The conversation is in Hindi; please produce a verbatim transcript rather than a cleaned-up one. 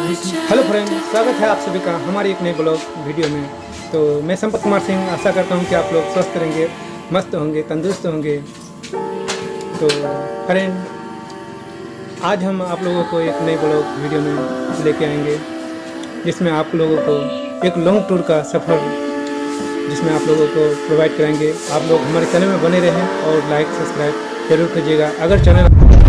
हेलो फ्रेंड, स्वागत है आप सभी का हमारे एक नए ब्लॉग वीडियो में। तो मैं संपत कुमार सिंह आशा करता हूं कि आप लोग स्वस्थ रहेंगे, मस्त होंगे, तंदुरुस्त होंगे। तो फ्रेंड, आज हम आप लोगों को एक नए ब्लॉग वीडियो में लेके आएंगे, जिसमें आप लोगों को एक लॉन्ग टूर का सफ़र जिसमें आप लोगों को प्रोवाइड कराएंगे। आप लोग हमारे चैनल में बने रहें और लाइक सब्सक्राइब जरूर कीजिएगा। अगर चैनल